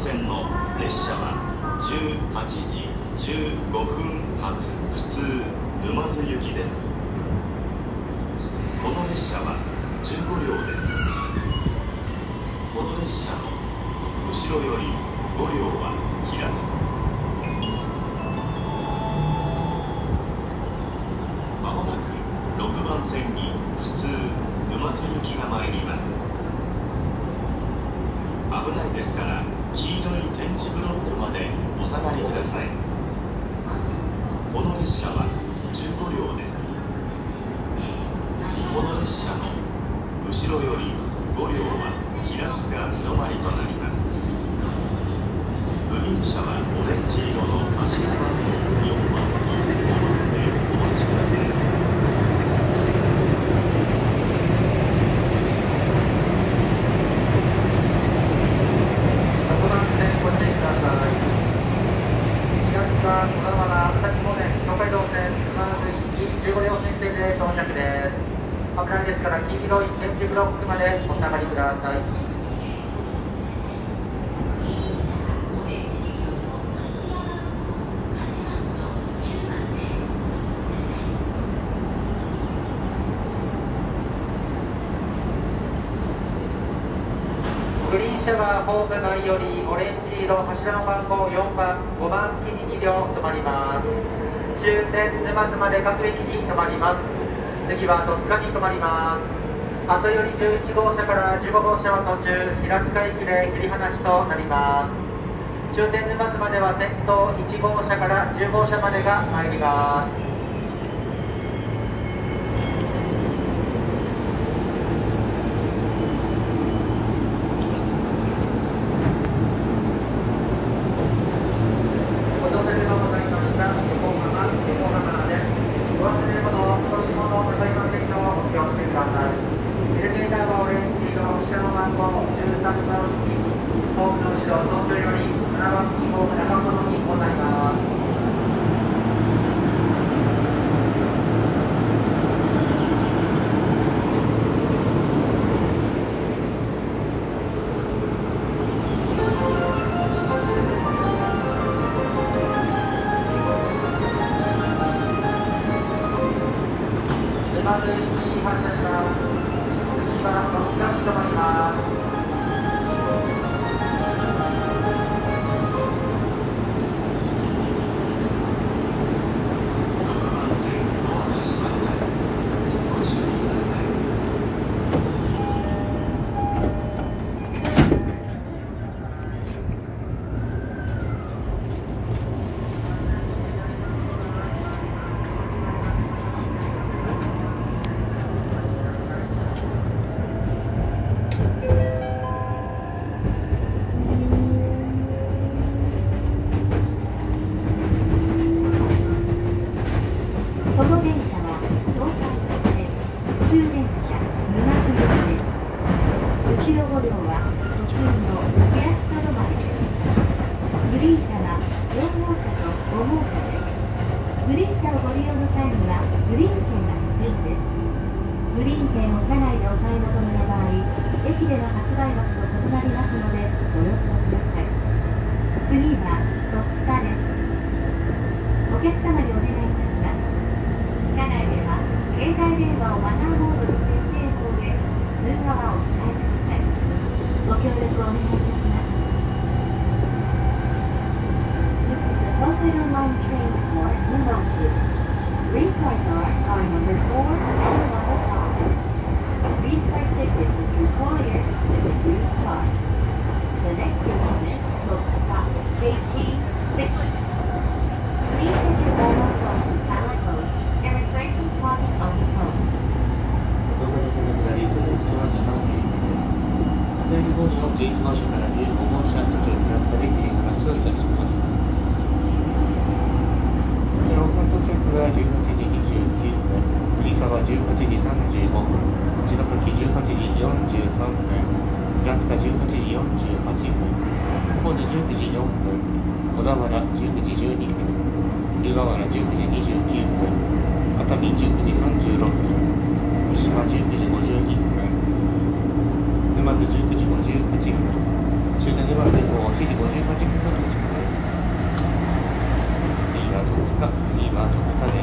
線の列車は18時15分発普通沼津行きです。この列車は15両です。この列車の後ろより5両は平塚。まもなく6番線に普通沼津行きが参ります。危ないですから黄色い点字ブロックまでお下がりください。この列車は15両です。この列車の後ろより5両は平塚止まりとなります。グリーン車はオレンジ色の柱番号4番と5番でお待ちください。 危ないですから黄色い点字ブロックまでお下がりください。グリーン車はホーム前よりオレンジ色柱の番号4番5番機に2両止まります。終点沼津まで各駅に止まります。次は戸塚に止まります。後より11号車から15号車は途中、平塚駅で切り離しとなります。終点沼津までは先頭1号車から10号車までが参ります。 沼津19時58分終点では前後時58分の到着です。次は戸塚です。